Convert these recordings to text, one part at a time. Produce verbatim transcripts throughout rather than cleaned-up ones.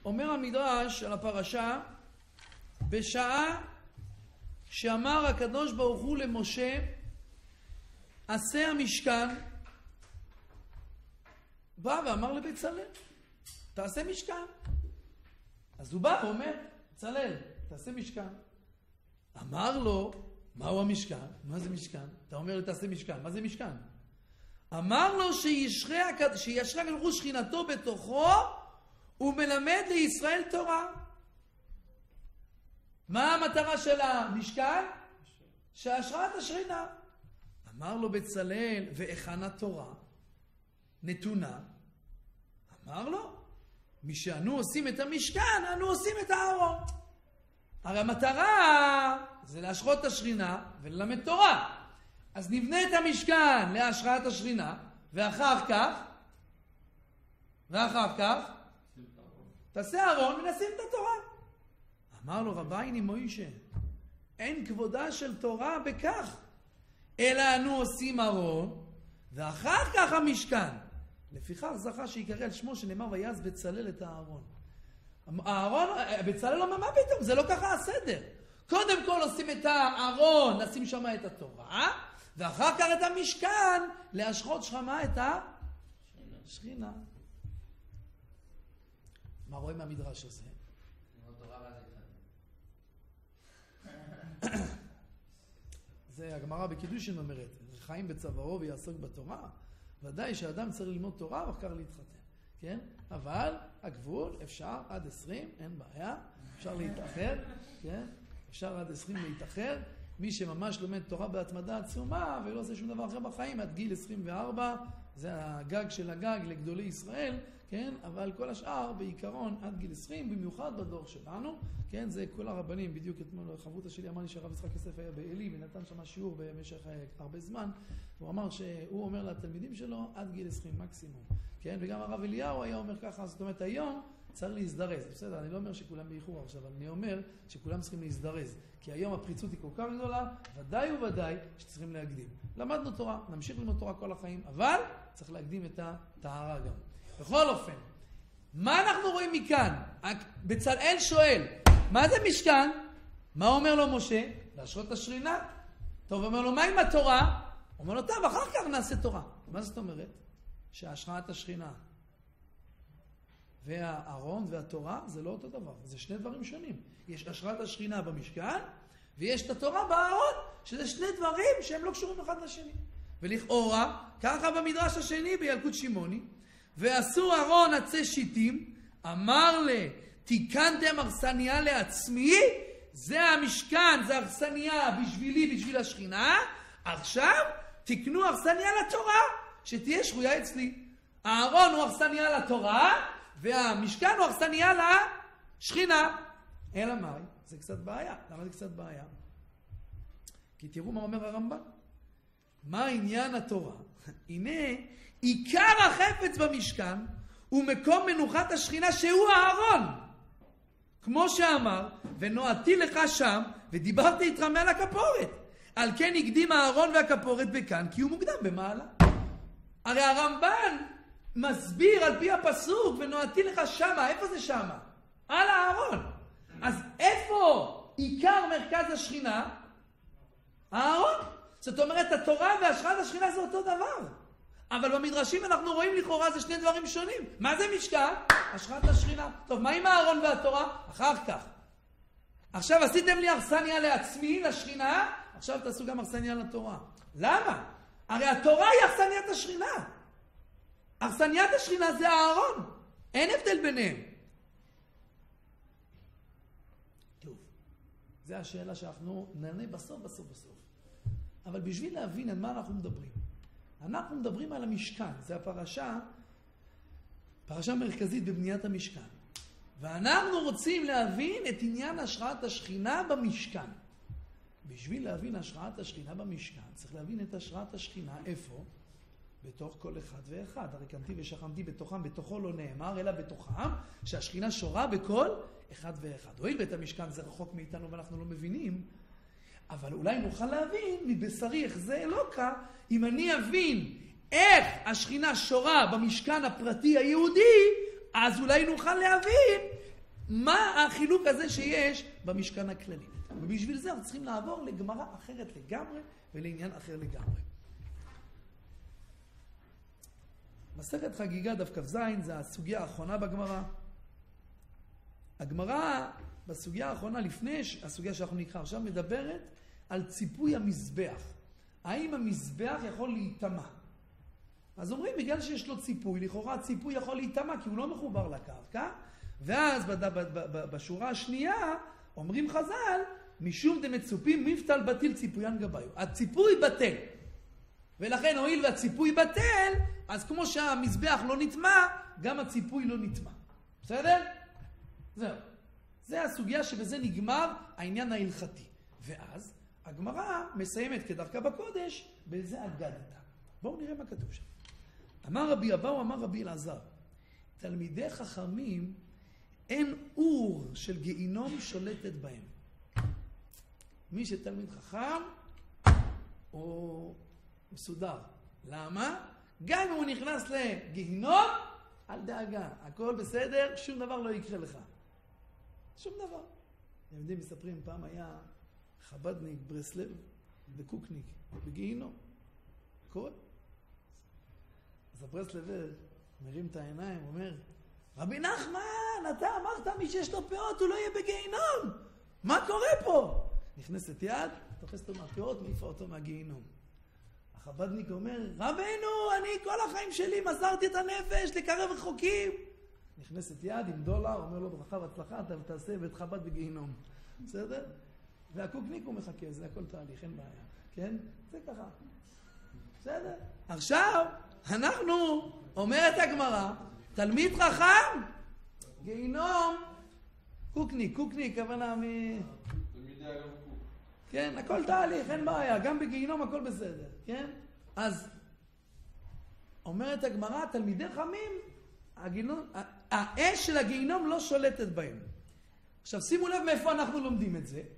אומר המדרש על הפרשה, בשעה שאמר הקדוש ברוך הוא למשה, עשה המשכן, בא ואמר לבצלאל, תעשה משכן. אז הוא בא ואומר, בצלאל, תעשה משכן. אמר לו, מהו המשכן? מה זה משכן? אתה אומר לי, תעשה משכן. מה זה משכן? אמר לו שישרה הקדוש שכינתו בתוכו, הוא מלמד לישראל תורה. מה המטרה של המשכן? שהשראת השכינה. אמר לו בצלאל, והיכן התורה נתונה? אמר לו, משאנו עושים את המשכן, אנו עושים את הארון. הרי המטרה זה להשרות את השכינה וללמד תורה. אז נבנה את המשכן להשראת השכינה, ואחר כך, ואחר כך, תעשה ארון ונשים את התורה. אמר לו רבייני מוישה, אין כבודה של תורה בכך, אלא אנו עושים ארון, ואחר כך המשכן. לפיכך זכה שיקרא על שמו שנאמר ויעש בצלאל את הארון. הארון, בצלאל לא מה פתאום, זה לא ככה הסדר. קודם כל עושים את הארון, נשים שם את התורה, ואחר כך את המשכן, להשרות שמה את השכינה. מה רואים מהמדרש הזה? זה הגמרא בקידושין אומרת, חיים בצווארו ויעסוק בתורה. ודאי שאדם צריך ללמוד תורה ואחר כך להתחתן, כן? אבל הגבול אפשר עד עשרים, אין בעיה, אפשר להתאחר, כן? אפשר עד עשרים להתאחר. מי שממש לומד תורה בהתמדה עצומה ולא עושה שום דבר אחר בחיים, עד גיל עשרים וארבע, זה הגג של הגג לגדולי ישראל, כן? אבל כל השאר בעיקרון עד גיל עשרים, במיוחד בדור שלנו, כן? זה כל הרבנים, בדיוק אתמול חברותה שלי אמר לי שהרב יצחק יוסף היה באלי ונתן שם שיעור במשך הרבה זמן, הוא אמר שהוא אומר לתלמידים שלו עד גיל עשרים מקסימום, כן? וגם הרב אליהו היה אומר ככה, זאת אומרת היום צריך להזדרז, בסדר, אני לא אומר שכולם באיחור עכשיו, אבל אני אומר שכולם צריכים להזדרז, כי היום הפריצות היא כל כך גדולה, ודאי וודאי שצריכים להקדים. למדנו תורה, נמשיך ללמוד תורה כל החיים, אבל צריך להקדים את הטהרה גם. בכל אופן, מה אנחנו רואים מכאן? בצלאל שואל, מה זה משכן? מה אומר לו משה? להשרות את השכינה. טוב, אומר לו, מה עם התורה? אומר לו, טוב, אחר כך נעשה תורה. מה זאת אומרת? שהשראת השכינה והארון והתורה זה לא אותו דבר, זה שני דברים שונים. יש השראת השכינה במשכן, ויש את התורה בארון, שזה שני דברים שהם לא קשורים אחד לשני. ולכאורה, ככה במדרש השני בילקוט שמעוני, ועשו ארון עצי שיטים, אמר לה, תיקנתם אכסניה לעצמי, זה המשכן, זה אכסניה בשבילי, בשביל השכינה, עכשיו תקנו אכסניה לתורה, שתהיה שרויה אצלי. הארון הוא אכסניה לתורה, והמשכן הוא אכסניה לשכינה. אלא מאי? זה קצת בעיה. למה זה קצת בעיה? כי תראו מה אומר הרמב"ן. מה עניין התורה? הנה, עיקר החפץ במשכן הוא מקום מנוחת השכינה שהוא הארון. כמו שאמר, ונועדתי לך שם ודיברתי איתך מעל הכפורת. על כן הקדים הארון והכפורת בכאן, כי הוא מוקדם במעלה. הרי הרמב"ן מסביר על פי הפסוק, ונועדתי לך שמה. איפה זה שמה? על הארון. אז איפה עיקר מרכז השכינה? הארון. זאת אומרת, התורה והשראת השכינה זה אותו דבר. אבל במדרשים אנחנו רואים לכאורה זה שני דברים שונים. מה זה משכן? השראת השכינה. טוב, מה עם הארון והתורה? אחר כך. עכשיו עשיתם לי אכסניה לעצמי, לשכינה, עכשיו תעשו גם אכסניה לתורה. למה? הרי התורה היא אכסניית השכינה. אכסניית השכינה זה הארון. אין הבדל ביניהם. טוב, זו השאלה שאנחנו נענה בסוף, בסוף, בסוף. אבל בשביל להבין על מה אנחנו מדברים. אנחנו מדברים על המשכן. זה הפרשה, פרשה מרכזית בבניית המשכן. ואנחנו רוצים להבין את עניין השראת השכינה במשכן. בשביל להבין השראת השכינה במשכן, צריך להבין את השראת השכינה איפה? בתוך כל אחד ואחד. הרי קמתי ושכנתי בתוכם, בתוכו לא נאמר, אלא בתוכם, שהשכינה שורה בכל אחד ואחד. הואיל בית המשכן זה רחוק מאיתנו ואנחנו לא מבינים, אבל אולי נוכל להבין מבשרי איך זה אלוקה, אם אני אבין איך השכינה שורה במשכן הפרטי היהודי, אז אולי נוכל להבין מה החילוק הזה שיש במשכן הכללי. ובשביל זה אנחנו צריכים לעבור לגמרא אחרת לגמרי ולעניין אחר לגמרי. מסכת חגיגה דף כ"ז זה הסוגיה האחרונה בגמרא. הגמרא בסוגיה האחרונה לפני הסוגיה שאנחנו נקרא עכשיו מדברת על ציפוי המזבח. האם המזבח יכול להיטמע? אז אומרים בגלל שיש לו ציפוי, לכאורה הציפוי יכול להיטמע כי הוא לא מחובר לקרקע, ואז בשורה השנייה אומרים חז"ל משום דמצופים מפתל בטיל ציפוין גביו. הציפוי בטל. ולכן הואיל והציפוי בטל, אז כמו שהמזבח לא נטמע, גם הציפוי לא נטמע. בסדר? זהו. זה הסוגיה שבזה נגמר העניין ההלכתי. ואז הגמרא מסיימת כדרכה בקודש באיזה אגדתא. בואו נראה מה כתוב שם. אמר רבי אבאו, אמר רבי אלעזר, תלמידי חכמים אין אור של גיהינום שולטת בהם. מי שתלמיד חכם הוא מסודר. למה? גם אם הוא נכנס לגיהינום, אל דאגה, הכל בסדר, שום דבר לא יקרה לך. שום דבר. אתם יודעים, מספרים, פעם היה חבדניק, ברסלב וקוקניק בגיהינום. קורה. אז הברסלבר מרים את העיניים, אומר, רבי נחמן, אתה אמרת מי שיש לו פאות, הוא לא יהיה בגיהינום. מה קורה פה? נכנסת יד, תופסת אותו מהפאות, מעיפה אותו מהגיהינום. החבדניק אומר, רבנו, אני כל החיים שלי מסרתי את הנפש לקרב רחוקים. נכנסת יד עם דולר, אומר לו ברכה והצלחה, אתה תעשה בית חב"ד בגיהינום. בסדר? והקוקניק הוא מחכה, זה הכל תהליך, אין בעיה. כן? זה ככה. בסדר? עכשיו, אנחנו, אומרת הגמרא, תלמיד חכם, גיהינום, קוקניק, קוקניק, כוונה מ... תלמידי אגב קוק. כן, הכל תהליך, אין בעיה, גם בגיהינום הכל בסדר, כן? אז, אומרת הגמרא, תלמידי חכמים, הגיהינום, האש של הגיהינום לא שולטת בהם. עכשיו, שימו לב מאיפה אנחנו לומדים את זה.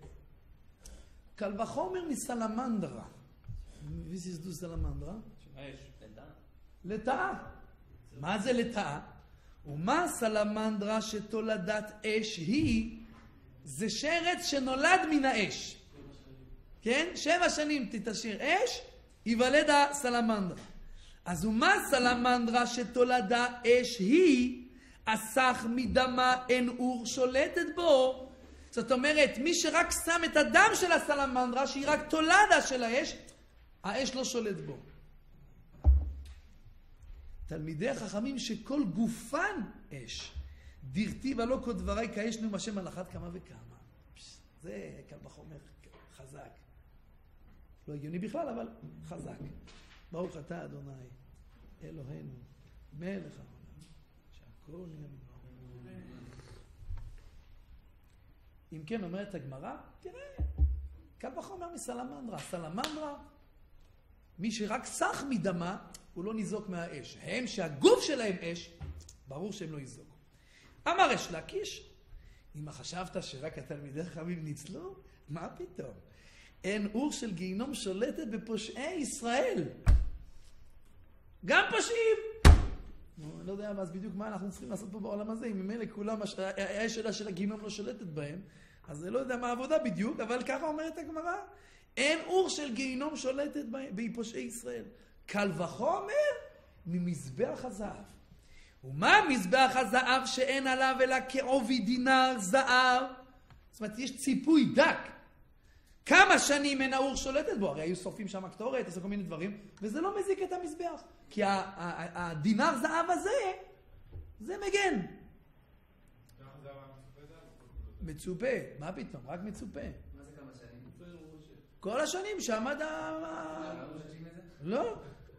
קל וחומר מסלמנדרה. מי סיסדו סלמנדרה? האש. לטאה. מה זה לטאה? ומה סלמנדרה שתולדת אש היא? זה שרץ שנולד מן האש. כן? שבע שנים תתשאיר אש, ייוולד הסלמנדרה. אז ומה סלמנדרה שתולדה אש היא? אסך מדמה אין אור שולטת בו. זאת אומרת, מי שרק שם את הדם של הסלמנדרה, שהיא רק תולדה של האש, האש לא שולט בו. תלמידי החכמים שכל גופן אש, דרתי ולא כל דברי כאש נאום השם על אחת כמה וכמה. זה קל וחומר חזק. לא הגיוני בכלל, אבל חזק. ברוך אתה אדוני, אלוהינו, מלך העולם, שהכל נהיה מדברו. אם כן אומרת הגמרא, תראה, קל וחומר מסלמנדרה. סלמנדרה, מי שרק סך מדמה, הוא לא ניזוק מהאש. הם שהגוף שלהם אש, ברור שהם לא ייזוקו. אמר אש לקיש, אם חשבת שרק התלמידי חכמים ניצלו, מה פתאום? אין אור של גיהינום שולטת בפושעי ישראל. גם פושעים. אני לא יודע אז בדיוק מה אנחנו צריכים לעשות פה בעולם הזה, אם ממילא כולם, האש שלה של הגיהינום לא שולטת בהם, אז אני לא יודע מה העבודה בדיוק, אבל ככה אומרת הגמרא, אין אור של גיהינום שולטת בפושעי ישראל. קל וחומר ממזבח הזהב. ומה מזבח הזהב שאין עליו אלא כעובי דינר זהב? זאת אומרת, יש ציפוי דק. כמה שנים אין האור שולטת בו? הרי היו שורפים שם קטורת, עשו כל מיני דברים, וזה לא מזיק את המזבח. כי הדינר זהב הזה, זה מגן. מצופה. מה פתאום? רק מצופה. מה זה כמה שנים? כל השנים שעמד ה... לא.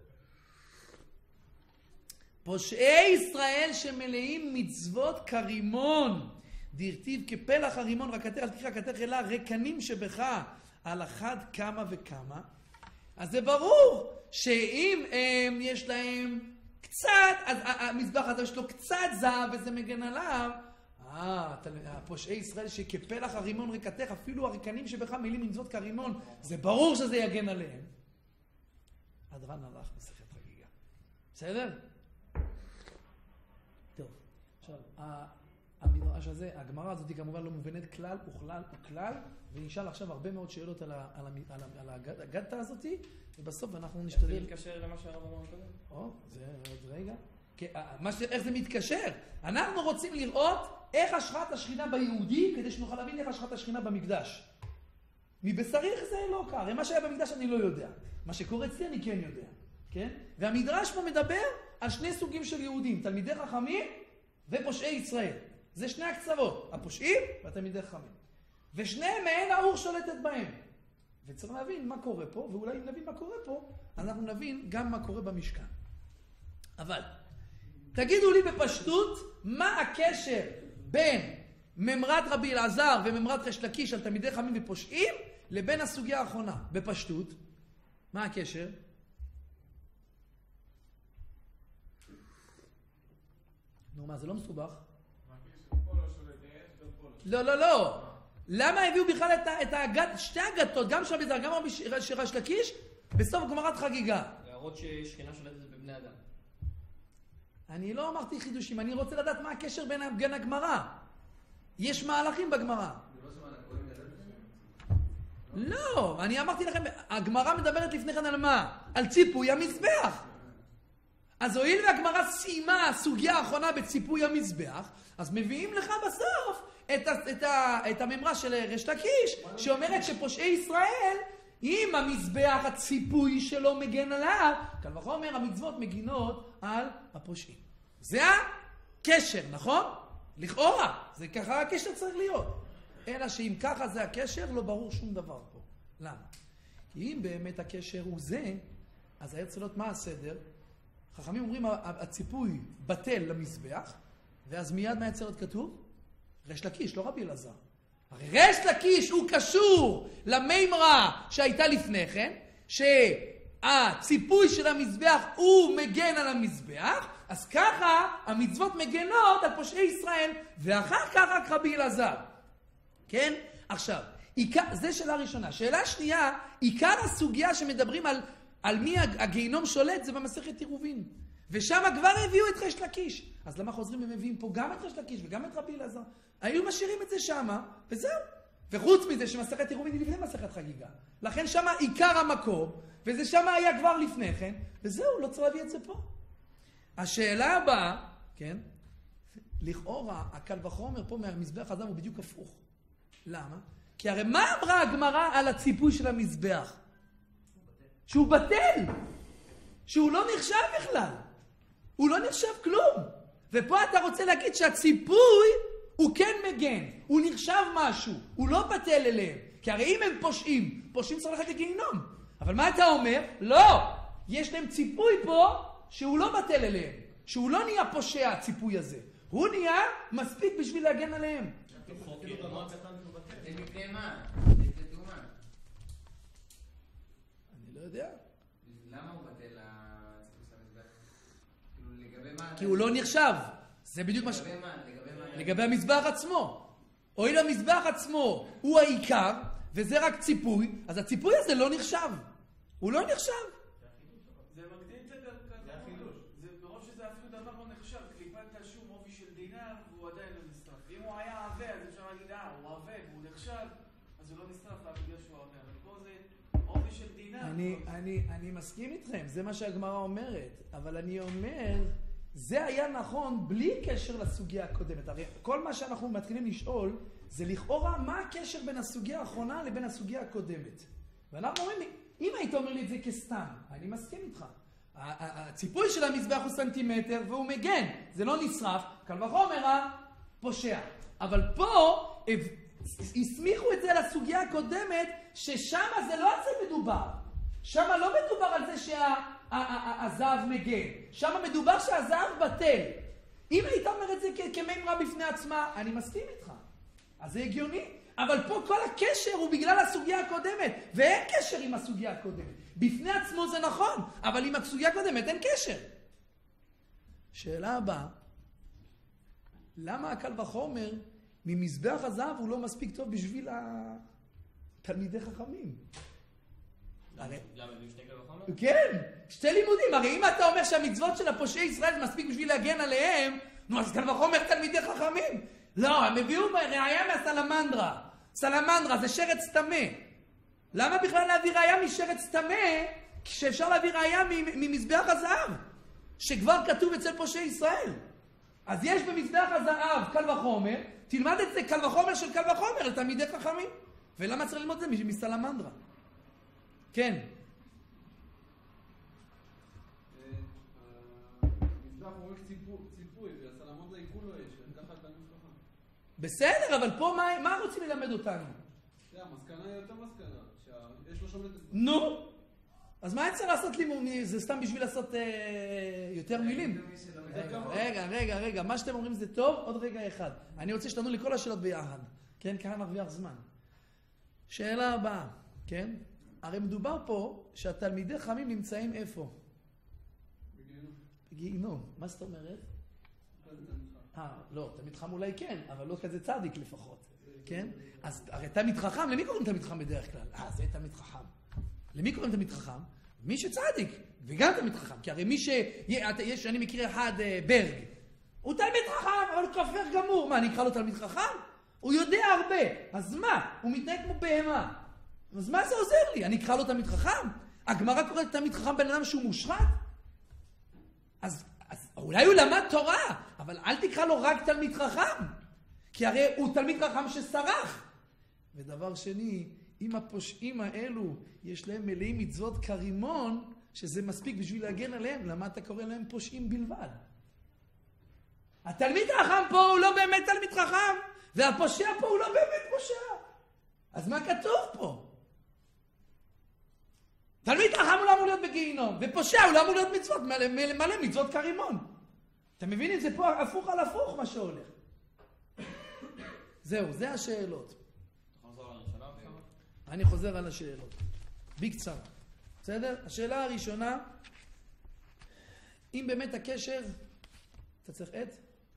פושעי ישראל שמלאים מצוות כרימון. דרטיב כפלח הרימון רקתך אל תקרא כתך אלא רקנים שבך על אחד כמה וכמה. אז זה ברור שאם הם יש להם קצת, אז המזבח הזה יש לו קצת זהב וזה מגן עליו. אה, פושעי ישראל שכפלח הרימון רקתך, אפילו הרקנים שבך מלאים מצוות כרימון, זה ברור שזה יגן עליהם. הדרן הלך מסכת חגיגה. בסדר? טוב, עכשיו, המדרש המדרש הזה. הגמרא הזאת היא כמובן לא מובנת כלל וכלל וכלל, ונשאל עכשיו הרבה מאוד שאלות על, ה, על, ה, על, ה, על הגדתא הזאת, ובסוף אנחנו נשתדל... זה מתקשר למה שהרב אמר קודם? או, זה עוד רגע. מה ש... איך זה מתקשר? אנחנו רוצים לראות איך השחת השכינה ביהודי, כדי שנוכל להבין איך השחת השכינה במקדש. מבשרי איך זה לא קרה. הרי מה שהיה במקדש אני לא יודע. מה שקורה אצלי אני כן יודע. כן? והמדרש פה מדבר על שני סוגים של יהודים, תלמידי חכמים ופושעי ישראל. זה שני הקצוות, הפושעים והתלמידי חכמים. ושניהם מעין האור שולטת בהם. וצריך להבין מה קורה פה, ואולי אם נבין מה קורה פה, אנחנו נבין גם מה קורה במשכן. אבל, תגידו לי בפשטות, מה הקשר בין ממרת רבי אלעזר וממרת ריש לקיש על תלמידי חכמים ופושעים, לבין הסוגיה האחרונה, בפשטות. מה הקשר? נו, מה, זה לא מסובך? לא, לא, לא. למה הביאו בכלל את הגת, שתי הגתות, גם של רבי אלעזר, גם רבי ריש לקיש, בסוף גמרת חגיגה? להראות ששכינה שולטת בבני אדם. אני לא אמרתי חידושים, אני רוצה לדעת מה הקשר בין הגמרא. יש מהלכים בגמרא. לא, אני אמרתי לכם, הגמרא מדברת לפני כן על מה? על ציפוי המזבח. אז הואיל והגמרא סיימה הסוגיה האחרונה בציפוי המזבח, אז מביאים לך בסוף את, ה, את, ה, את הממרה של ריש לקיש, שאומרת שפושעי ישראל, אם המזבח הציפוי שלו מגן עליו, קל וחומר המצוות מגינות על הפושעים. זה הקשר, נכון? לכאורה, זה ככה הקשר צריך להיות. אלא שאם ככה זה הקשר, לא ברור שום דבר פה. למה? כי אם באמת הקשר הוא זה, אז היה צריך להיות מה הסדר? חכמים אומרים, הציפוי בטל למזבח, ואז מיד מה יצא להיות כתוב? ריש לקיש, לא רבי אלעזר. הרי ריש לקיש הוא קשור למימרה שהייתה לפני כן, שהציפוי של המזבח הוא מגן על המזבח, אז ככה המצוות מגנות על פושעי ישראל, ואחר כך רק רבי אלעזר. כן? עכשיו, זה שאלה ראשונה. שאלה שנייה, עיקר הסוגיה שמדברים על, על מי הגיהינום שולט, זה במסכת עירובין. ושם כבר הביאו את ריש לקיש. אז למה חוזרים ומביאים פה גם את ריש לקיש וגם את רבי אלעזר? היו משאירים את זה שם, וזהו. וחוץ מזה שמסכת עירובין היא לפני מסכת חגיגה. לכן שם עיקר המקום, וזה שם היה כבר לפני כן, וזהו, לא צריך להביא את זה פה. השאלה הבאה, כן? לכאורה, הקל וחומר פה מהמזבח הזהב הוא בדיוק הפוך. למה? כי הרי מה אמרה הגמרא על הציפוי של המזבח? שהוא בטל. שהוא לא נחשב בכלל. הוא לא נחשב כלום. ופה אתה רוצה להגיד שהציפוי הוא כן מגן. הוא נחשב משהו. הוא לא בטל אליהם. כי הרי אם הם פושעים, פושעים צריך ללכת לגיהינום. אבל מה אתה אומר? לא. יש להם ציפוי פה שהוא לא בטל אליהם. שהוא לא נהיה פושע הציפוי הזה. הוא נהיה מספיק בשביל להגן עליהם. זה מפני מה? זה דוגמה. אני לא יודע. למה הוא בטל לציפוי של המזבח? כאילו לגבי מה? כי הוא לא נחשב. זה בדיוק מה ש... לגבי מה? לגבי מה? לגבי המזבח עצמו. הואיל המזבח עצמו הוא העיקר, וזה רק ציפוי, אז הציפוי הזה לא נחשב. הוא לא נחשב. זה מקדים את הדבר. זה החידוש. זה ברוב שזה אפילו דבר לא נחשב. קליפת השום עובי של דינר, והוא עדיין לא נשרף. אם הוא היה עבה, אז אפשר להגיד, אה, הוא עבה, והוא נחשב, אז הוא לא נשרף בגלל שהוא עבה. אבל פה זה עובי של דינר. אני, אני, אני מסכים איתכם, זה מה שהגמרא אומרת, אבל אני אומר, זה היה נכון בלי קשר לסוגיה הקודמת. הרי כל מה שאנחנו מתחילים לשאול, זה לכאורה מה הקשר בין הסוגיה האחרונה לבין הסוגיה הקודמת. ואנחנו אומרים, אם היית אומר לי את זה כסתם, אני מסכים איתך. הציפוי של המזבח הוא סנטימטר והוא מגן, זה לא נשרף, קל וחומר פושע. אבל פה הסמיכו את זה לסוגיה הקודמת, ששם זה לא על זה מדובר. שם לא מדובר על זה שהזהב מגן. שם מדובר שהזהב בטל. אם היית אומר את זה כמימרה בפני עצמה, אני מסכים איתך. אז זה הגיוני. אבל פה כל הקשר הוא בגלל הסוגיה הקודמת, ואין קשר עם הסוגיה הקודמת. בפני עצמו זה נכון, אבל עם הסוגיה הקודמת אין קשר. שאלה הבאה, למה הקל וחומר ממזבח הזהב הוא לא מספיק טוב בשביל התלמידי חכמים? למה הביאו שתי קל וחומר? כן, שתי לימודים. הרי אם אתה אומר שהמצוות של הפושעי ישראל זה מספיק בשביל להגן עליהם, נו אז קל וחומר תלמידי חכמים. לא, הם הביאו ראייה מהסלמנדרה. סלמנדרה זה שרץ טמא. למה בכלל להביא ראייה משרץ טמא, כשאפשר להביא ראייה ממזבח הזהב, שכבר כתוב אצל פושעי ישראל? אז יש במזבח הזהב קל וחומר, תלמד את זה קל וחומר של קל וחומר לתלמידי חכמים. ולמה צריך ללמוד את זה? מסלמנדרה. כן. המזבח הוא רק ציפוי, והסלמנדרה היא כולו יש, ככה תלמיד חכם. בסדר, אבל פה מה, מה רוצים ללמד אותנו? זה המסקנה היא יותר מסקנה, שיש לו שומרת... נו! אז מה צריך לעשות לימוד? זה סתם בשביל לעשות אה, יותר מילים? רגע, רגע, רגע, רגע, מה שאתם אומרים זה טוב, עוד רגע אחד. אני רוצה שתענו לכל השאלות ביחד. כן, ככה נרוויח זמן. שאלה הבאה, כן? הרי מדובר פה שהתלמידי חכמים נמצאים איפה? בגיהנום. בגיהנום. מה זאת אומרת? אה, לא, תלמיד חכם אולי כן, אבל לא כזה צדיק לפחות. כן? אז הרי תלמיד חכם, למי קוראים תלמיד חכם בדרך כלל? אה, זה תלמיד חכם. למי קוראים תלמיד חכם? מי שצדיק, וגם תלמיד חכם. כי הרי מי ש... יש, אני מכיר אחד, ברג. הוא תלמיד חכם, אבל הוא כפר גמור. מה, אני אקרא לו תלמיד חכם? הוא יודע הרבה. אז מה? הוא מתנהג כמו בהמה. אז מה זה עוזר לי? אני אקרא לו תלמיד חכם? הגמרא קוראת תלמיד חכם בן אדם שהוא מושחת? אז, אז אולי הוא למד תורה, אבל אל תקרא לו רק תלמיד חכם. כי הרי הוא תלמיד חכם שסרח. ודבר שני, אם הפושעים האלו יש להם מלאים מצוות כרימון, שזה מספיק בשביל להגן עליהם, למה אתה קורא להם פושעים בלבד? התלמיד החכם פה הוא לא באמת תלמיד חכם, והפושע פה הוא לא באמת פושע. אז מה כתוב פה? תלמיד חכם הוא לא אמור להיות בגיהינום, ופושע הוא לא אמור להיות מצוות, מלא, מלא, מלא מצוות כרימון. אתה מבין את זה פה הפוך על הפוך מה שהולך. זהו, זה השאלות. אני חוזר על השאלות. בקצרה. בסדר? השאלה הראשונה, אם באמת הקשר... אתה צריך עט?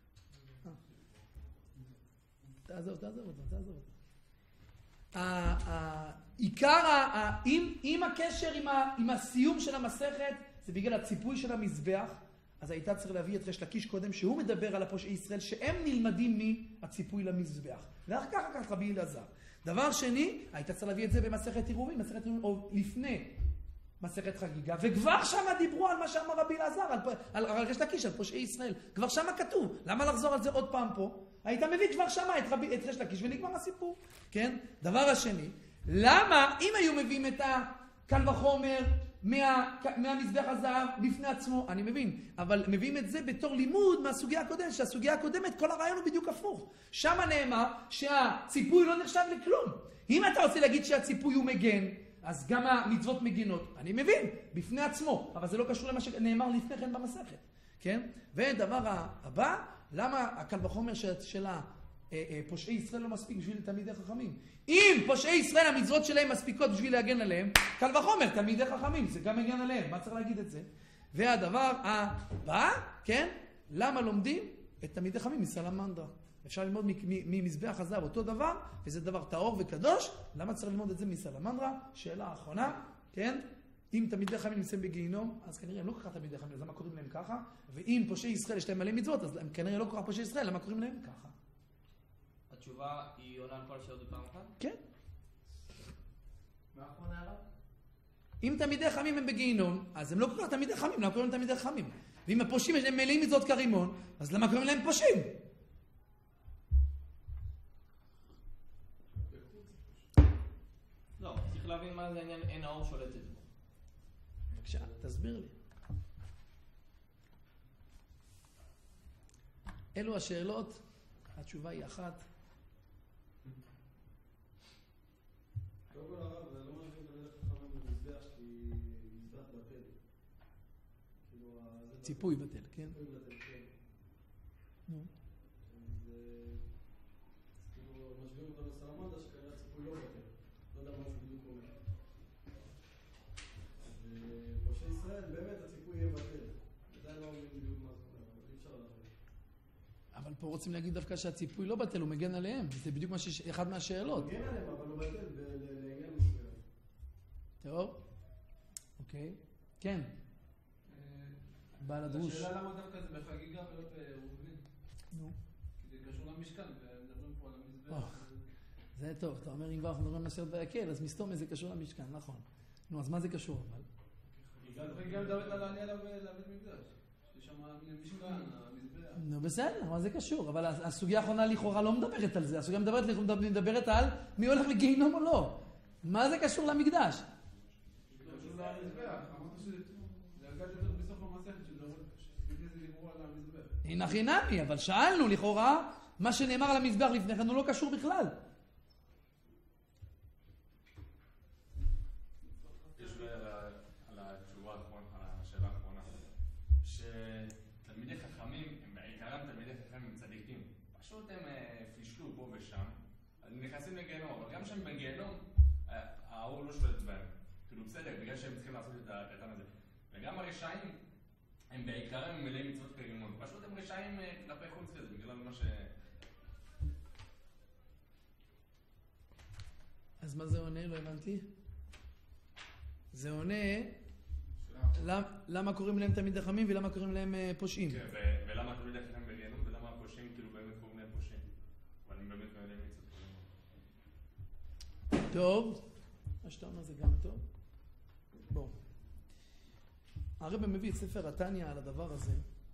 תעזוב, תעזוב אותה, תעזוב אותה. העיקר, אם הקשר עם הסיום של המסכת, זה בגלל הציפוי של המזבח, אז הייתה צריך להביא את ריש לקיש קודם, שהוא מדבר על הפושעי ישראל, שהם נלמדים מהציפוי למזבח. ואחר כך כך רבי אלעזר. דבר שני, היית צריך להביא את זה במסכת עירובין, מסכת עירובין, או לפני מסכת חגיגה, וכבר שם דיברו על מה שאמר רבי אלעזר, על, על, על ריש לקיש, על פושעי ישראל. כבר שם כתוב. למה לחזור על זה עוד פעם פה? היית מביא כבר שם את, רבי, את ריש לקיש ונגמר הסיפור. כן? דבר השני, למה אם היו מביאים את הקל וחומר מה, מהמזבח הזהב בפני עצמו, אני מבין, אבל מביאים את זה בתור לימוד מהסוגיה הקודמת, שהסוגיה הקודמת כל הרעיון הוא בדיוק הפוך. שם נאמר שהציפוי לא נחשב לכלום. אם אתה רוצה להגיד שהציפוי הוא מגן, אז גם המצוות מגנות. אני מבין, בפני עצמו, אבל זה לא קשור למה שנאמר לפני כן במסכת. כן? ודבר הבא, למה הקל וחומר של פושעי ישראל לא מספיק בשביל תלמידי חכמים? אם פושעי ישראל המצוות שלהם מספיקות בשביל להגן עליהם, קל וחומר תלמידי חכמים, זה גם מגן עליהם. מה צריך להגיד את זה? והדבר הבא, כן? למה לומדים את תלמידי חכמים מסלמנדרה? אפשר ללמוד ממזבח הזהב אותו דבר, וזה דבר טהור וקדוש. למה צריך ללמוד את זה מסלמנדרה? שאלה האחרונה, כן? אם תלמידי חכמים נמצאים בגיהינום, אז כנראה הם לא כל כך תלמידי חכמים, אז למה קוראים להם ככה? ואם פושעי ישראל יש להם מלא מצוות, אז הם כנראה לא כל כך פושעי ישראל, למה קוראים להם ככה? התשובה היא עונה על כל השאלות בפעם אחת? כן. מה האחרונה עליו? אם תלמידי חכמים הם בגיהינום, אז הם לא כל כך תלמידי חכמים, למה קוראים להם תלמידי חכמים? ואם הפושעים יש להם מלאים מצוות כרימון, אז למה קוראים להם פושעים? לא, צריך להבין מה זה העניין, אין האור שולטת בו. בבקשה, תסביר לי. אלו השאלות, התשובה היא אחת. קודם כל הרב, זה לא מבין תלמידי חכמים במזבח, כי מזבח בטל. ציפוי בטל, כן? ציפוי בטל, כן. נו. אז כאילו משווים אותו לסלמנדרה שכנראה הציפוי לא בטל. לא יודע מה שהוא בדיוק אומר. ופושעי ישראל, באמת הציפוי יהיה בטל. עדיין לא מבין בדיוק מה זה אומר, אבל אי אפשר להבין. אבל פה רוצים להגיד דווקא שהציפוי לא בטל, הוא מגן עליהם. זה בדיוק מה ש... אחד מהשאלות. הוא מגן עליהם, אבל הוא בטל לעניין מסוים. טוב. אוקיי. כן. בעל הדרוש. השאלה למה דווקא זה בחגיגה ולא בעירובין. נו. כי זה קשור למשכן. זה טוב, אתה אומר אם כבר אנחנו מדברים על מסכת ויקל, אז מסתום זה קשור למשכן, נכון. נו, אז מה זה קשור אבל? גם מדברת על העלייה לבית מקדש. יש שם משכן, המזבח. נו בסדר, מה זה קשור? אבל הסוגיה האחרונה לכאורה לא מדברת על זה. הסוגיה מדברת, מדברת על מי הולך לגיהינום או לא. מה זה קשור למקדש? זה קשור למזבח. אמרת שזה הרגעת יותר בסוף המסכת שדברת. לפני זה דיברו על המזבח. הנה חינמי, אבל שאלנו לכאורה, מה שנאמר על המזבח לפני כן הוא לא קשור בכלל. יש לי על התשובה האחרונה, על השאלה האחרונה, שתלמידי חכמים, הם בעיקרם תלמידי חכמים צדיקים. פשוט הם פישלו פה ושם, הם נכנסים לגיהנום, אבל גם שהם בגיהנום, האור לא שולט בהם. כאילו בסדר, בגלל שהם צריכים לעשות את הקטן הזה. וגם הרשעים, הם בעיקרם מלאים מצוות כגיהנום. פשוט הם רשעים כלפי חוץ כזה, בגלל מה ש... אז מה זה עונה? לא הבנתי. זה עונה למה קוראים להם תלמידי חכמים ולמה קוראים להם פושעים. כן, ולמה תלמידי חכמים בגיהנום ולמה הפושעים כאילו באמת קוראים להם פושעים. אבל הם באמת מלאים מצוות כגיהנום. טוב, מה שאתה אומר זה גם טוב. בואו. הרב מביא את ספר התניא על הדבר הזה,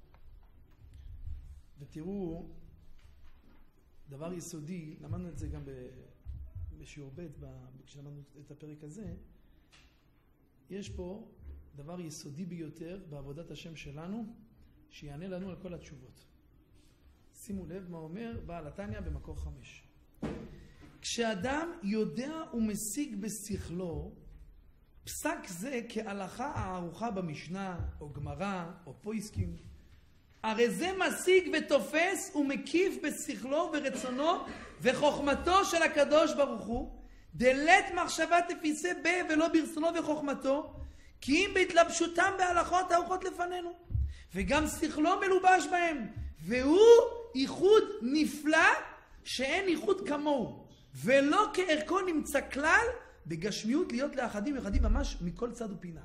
ותראו, דבר יסודי, למדנו את זה גם בשיעור ב' כשלמדנו את הפרק הזה, יש פה דבר יסודי ביותר בעבודת השם שלנו, שיענה לנו על כל התשובות. שימו לב מה אומר בעל התניא במקור חמש. כשאדם יודע ומשיג בשכלו, פסק זה כהלכה הערוכה במשנה, או גמרא, או פויסקים, הרי זה משיג ותופס ומקיף בשכלו ורצונו וחוכמתו של הקדוש ברוך הוא, דלת מחשבה תפיסה ב ולא ברצונו וחוכמתו, כי אם בהתלבשותם בהלכות הערוכות לפנינו, וגם שכלו מלובש בהם, והוא ייחוד נפלא שאין ייחוד כמוהו, ולא כערכו נמצא כלל בגשמיות להיות לאחדים ואחדים ממש מכל צד ופינה.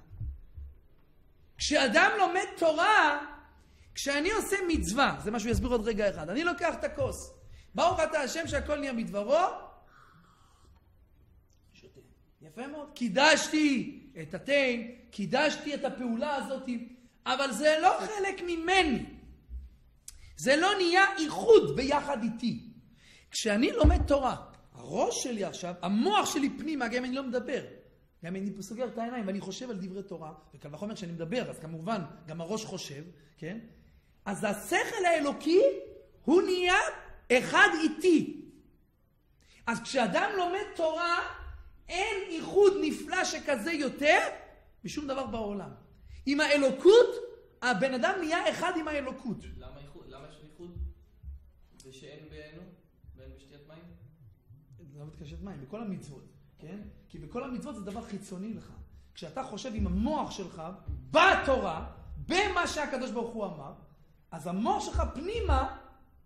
כשאדם לומד תורה, כשאני עושה מצווה, זה מה שהוא יסביר עוד רגע אחד, אני לוקח את הכוס, ברוך אתה השם שהכל נהיה מדברו, שותה. יפה מאוד. קידשתי את התן, קידשתי את הפעולה הזאת, אבל זה לא חלק ממני. זה לא נהיה איחוד ביחד איתי. כשאני לומד תורה, הראש שלי עכשיו, המוח שלי פנימה, גם אם אני לא מדבר, גם אם אני סוגר את העיניים ואני חושב על דברי תורה, וקל וחומר שאני מדבר, אז כמובן גם הראש חושב, כן? אז השכל האלוקי הוא נהיה אחד איתי. אז כשאדם לומד תורה, אין איחוד נפלא שכזה יותר משום דבר בעולם. עם האלוקות, הבן אדם נהיה אחד עם האלוקות. למה איחוד? למה יש איחוד? זה שאין בעינו? ואין בשתיית מים? זה לא מתקשת מים, בכל המצוות, כן? כי בכל המצוות זה דבר חיצוני לך. כשאתה חושב עם המוח שלך, בתורה, במה שהקדוש ברוך הוא אמר, אז המוח שלך פנימה,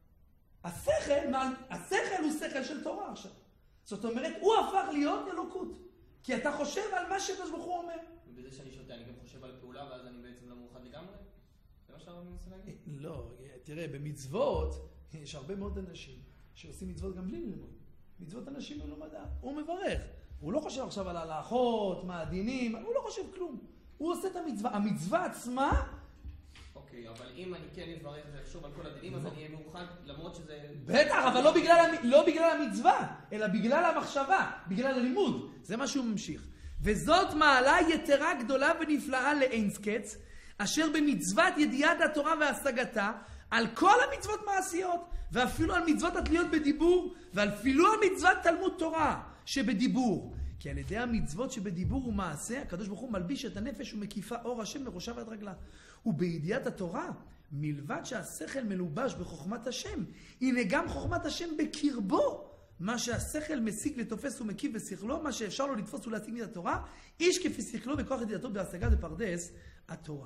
השכל, השכל הוא שכל של תורה עכשיו. זאת אומרת, הוא הפך להיות אלוקות. כי אתה חושב על מה שהקדוש ברוך הוא אומר. ובזה שאני שותה, אני גם חושב על פעולה, ואז אני בעצם לא מאוחד לגמרי? זה מה שהרב מנסה להגיד? לא, תראה, במצוות, יש הרבה מאוד אנשים שעושים מצוות גם בלי ללמוד. מצוות אנשים לא מדע. הוא מברך. הוא לא חושב עכשיו על הלכות, מה הדינים, הוא לא חושב כלום. הוא עושה את המצווה. המצווה עצמה... אוקיי, אבל אם אני כן אברך ואחשוב על כל הדינים, אז אני אהיה מאוחד, למרות שזה... בטח, אבל לא בגלל, לא בגלל המצווה, אלא בגלל המחשבה, בגלל הלימוד. זה מה שהוא ממשיך. וזאת מעלה יתרה גדולה ונפלאה לאין קץ, אשר במצוות ידיעת התורה והשגתה, על כל המצוות מעשיות, ואפילו על מצוות התלויות בדיבור, ואפילו על מצוות תלמוד תורה שבדיבור. כי על ידי המצוות שבדיבור ומעשה, הקדוש ברוך הוא מלביש את הנפש ומקיפה אור השם מראשה ועד רגלה. ובידיעת התורה, מלבד שהשכל מלובש בחוכמת השם, הנה גם חוכמת השם בקרבו. מה שהשכל משיג לתופס ומקיף בשכלו, מה שאפשר לו לתפוס ולהשיג מן התורה, איש כפי שכלו בכוח ידיעתו בהשגה בפרדס, התורה.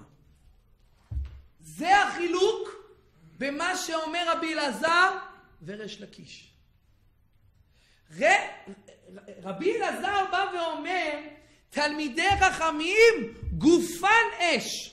זה החילוק במה שאומר רבי אלעזר וריש לקיש. ר... רבי אלעזר בא ואומר, תלמידי חכמים גופן אש.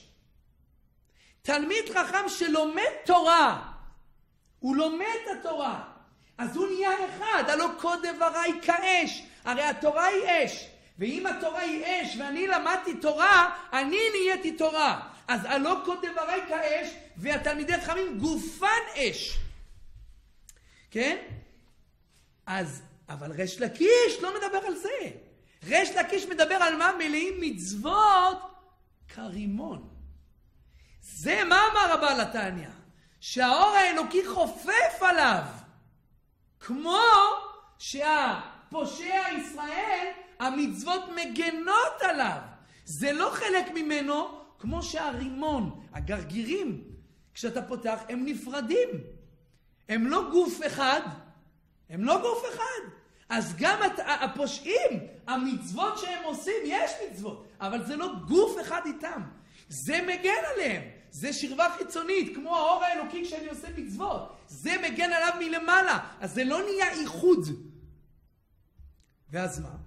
תלמיד חכם שלומד תורה, הוא לומד את התורה. אז הוא נהיה אחד, הלא כה דבריי כאש. הרי התורה היא אש. ואם התורה היא אש ואני למדתי תורה, אני נהייתי תורה. אז הלא כה דבריי כאש, והתלמידי חכמים גופן אש. כן? אז, אבל ריש לקיש לא מדבר על זה. ריש לקיש מדבר על מה? מלאים מצוות כרימון. זה מה אמר הבעל התניא? שהאור האלוקי חופף עליו. כמו שהפושע ישראל, המצוות מגנות עליו. זה לא חלק ממנו, כמו שהרימון, הגרגירים, כשאתה פותח, הם נפרדים. הם לא גוף אחד. הם לא גוף אחד. אז גם הפושעים, המצוות שהם עושים, יש מצוות, אבל זה לא גוף אחד איתם. זה מגן עליהם. זה שכבה חיצונית, כמו האור האלוקי כשאני עושה מצוות. זה מגן עליו מלמעלה. אז זה לא נהיה איחוד. ואז מה?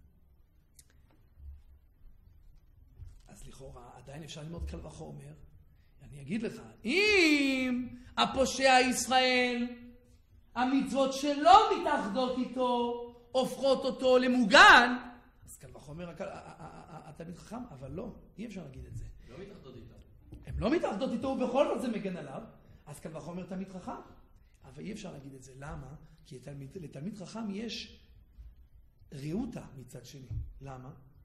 אז לכאורה עדיין אפשר ללמוד קל וחומר. אני אגיד לך, אם הפושע ישראל, המצוות שלא מתאחדות איתו, הופכות אותו למוגן, אז קל וחומר התלמיד חכם, אבל לא, אי אפשר להגיד את זה. לא מתאחדות איתו. הם לא מתאחדות איתו, ובכל זאת זה מגן עליו, אז קל וחומר תלמיד חכם. אבל אי אפשר להגיד את זה. למה? כי לתלמיד, לתלמיד חכם יש ראותה מצד שני. למה?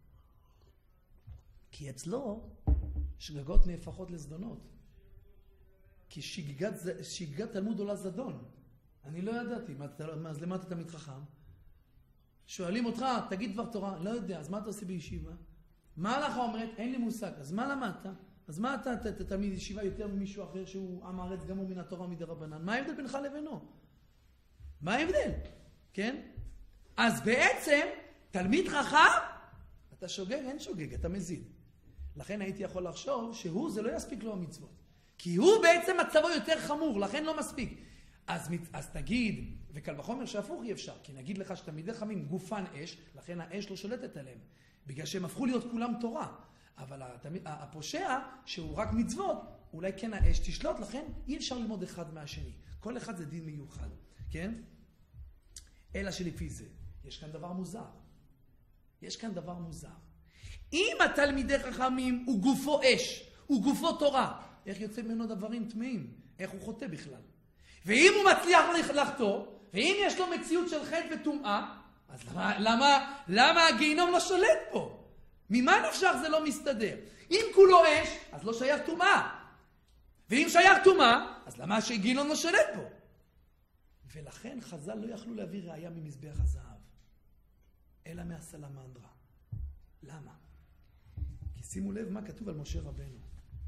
כי אצלו שגגות נהפכות לזדונות. כי שגגת, שגגת תלמוד עולה זדון. אני לא ידעתי, מה, אז למה אתה תלמיד חכם? שואלים אותך, תגיד דבר תורה, לא יודע, אז מה אתה עושה בישיבה? מה הלכה אומרת? אין לי מושג, אז מה למדת? אז מה אתה תלמיד ישיבה יותר ממישהו אחר שהוא עם הארץ גם הוא מן התורה מדרבנן? מה ההבדל בינך לבינו? מה ההבדל? כן? אז בעצם, תלמיד חכם, אתה שוגג, אין שוגג, אתה מזיד. לכן הייתי יכול לחשוב שהוא, זה לא יספיק לו המצוות. כי הוא בעצם מצבו יותר חמור, לכן לא מספיק. אז, אז תגיד, וקל וחומר שהפוך אי אפשר, כי נגיד לך שתלמידי חכמים גופן אש, לכן האש לא שולטת עליהם, בגלל שהם הפכו להיות כולם תורה. אבל התלמיד, הפושע, שהוא רק מצוות, אולי כן האש תשלוט, לכן אי אפשר ללמוד אחד מהשני. כל אחד זה דין מיוחד, כן? אלא שלפי זה, יש כאן דבר מוזר. יש כאן דבר מוזר. אם התלמידי חכמים הוא גופו אש, הוא גופו תורה, איך יוצא ממנו דברים טמאים? איך הוא חוטא בכלל? ואם הוא מצליח לחטוא, ואם יש לו מציאות של חטא וטומאה, אז למה, למה, למה הגיהינום לא שולט פה? ממה נפשך זה לא מסתדר? אם כולו אש, אז לא שייך טומאה. ואם שייך טומאה, אז למה שהגיהינום לא שולט פה? ולכן חז"ל לא יכלו להביא ראיה ממזבח הזהב, אלא מהסלמנדרה. למה? כי שימו לב מה כתוב על משה רבנו.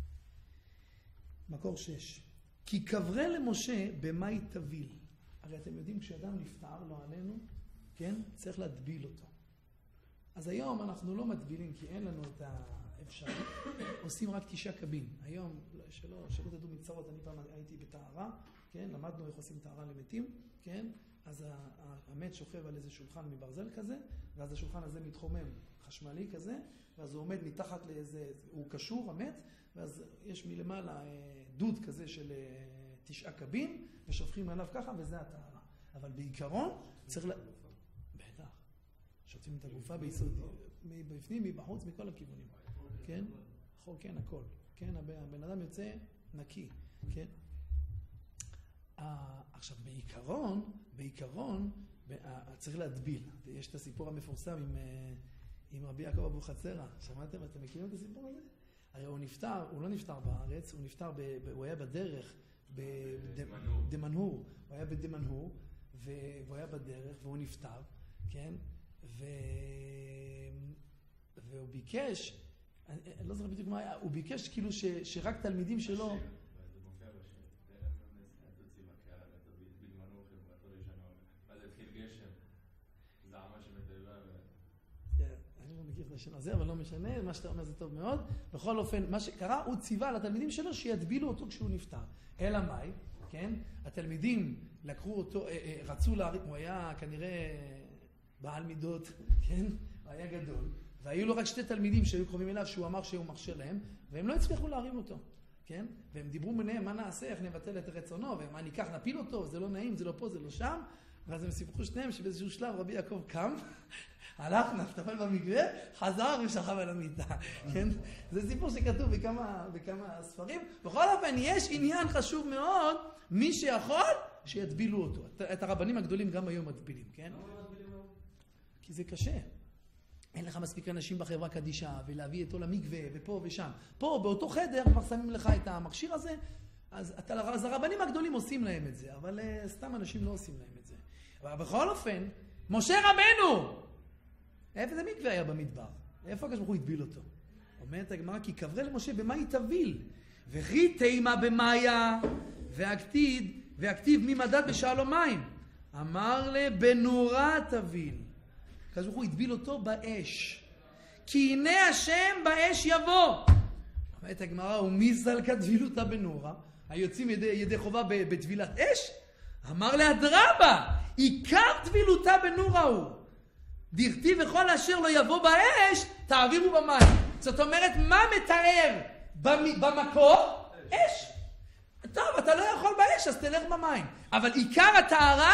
מקור שש. כי קברה למשה במאי תביל. הרי אתם יודעים, כשאדם נפטר, לא עלינו, כן? צריך להדביל אותו. אז היום אנחנו לא מדבילים, כי אין לנו את האפשרות. עושים רק תשעה קבין. היום, שלא, שלא תדעו מצרות, אני פעם הייתי בטהרה, כן? למדנו איך עושים טהרה למתים, כן? אז המת שוכב על איזה שולחן מברזל כזה, ואז השולחן הזה מתחומם חשמלי כזה, ואז הוא עומד מתחת לאיזה, הוא קשור, המת, ואז יש מלמעלה דוד כזה של תשעה קבין, ושופכים עליו ככה, וזה הטהרה. אבל בעיקרון צריך ל... בטח. שופטים את הגופה ביסוד, מבפנים, מבחוץ, מכל הכיוונים. כן? אחור, כן, הכל. כן, הבן אדם יוצא נקי. כן? עכשיו, בעיקרון, בעיקרון, צריך להדביל. יש את הסיפור המפורסם עם, עם רבי יעקב אבוחצירא. שמעתם? אתם מכירים את הסיפור הזה? הרי הוא נפטר, הוא לא נפטר בארץ, הוא נפטר, ב, ב, הוא היה בדרך, בדמנהור. הוא היה בדמנהור, והוא היה בדרך, והוא נפטר, כן? ו... והוא ביקש, אני, אני לא זוכר בדיוק מה היה, הוא ביקש כאילו ש, שרק תלמידים שלו... הזה, אבל לא משנה, מה שאתה אומר זה טוב מאוד. בכל אופן, מה שקרה, הוא ציווה לתלמידים שלו שידבילו אותו כשהוא נפטר. אלא מאי, כן? התלמידים לקחו אותו, רצו להרים, הוא היה כנראה בעל מידות, כן? הוא היה גדול, והיו לו רק שתי תלמידים שהיו קרובים אליו, שהוא אמר שהוא מרשה להם, והם לא הצליחו להרים אותו, כן? והם דיברו ביניהם, מה נעשה, איך נבטל את רצונו, ומה ניקח, נפיל אותו, זה לא נעים, זה לא פה, זה לא שם. ואז הם סיפרו שניהם שבאיזשהו שלב רבי יעקב קם, הלך, נפתפל במקווה, חזר ושכב על המיטה. כן? זה סיפור שכתוב בכמה, בכמה ספרים. בכל אופן, יש עניין חשוב מאוד, מי שיכול, שיטבילו אותו. את הרבנים הגדולים גם היום מטבילים, כן? כי זה קשה. אין לך מספיק אנשים בחברה קדישה, ולהביא אותו למקווה, ופה ושם. פה, באותו חדר, כבר שמים לך את המכשיר הזה, אז, אתה, אז הרבנים הגדולים עושים להם את זה, אבל uh, סתם אנשים לא עושים להם את זה. אבל בכל אופן, משה רבנו! איפה זה מקווה היה במדבר? איפה הקדוש ברוך הוא הטביל אותו? אומרת הגמרא, כי קברא למשה במה היא תביל? וכי תימה במאיה, והכתיב, והכתיב מי מדד בשעלו מים? אמר לה, בנורה תביל. הקדוש ברוך הוא הטביל אותו באש. כי הנה השם באש יבוא. אומרת הגמרא, ומי זלקה טבילותה בנורה? היוצאים ידי, ידי חובה בטבילת אש? אמר לה, אדרבה, עיקר טבילותה בנורה הוא. דכתיב וכל אשר לא יבוא באש, תעבירו במים. זאת אומרת, מה מתאר במקור? אש. טוב, אתה לא יכול באש, אז תלך במים. אבל עיקר הטהרה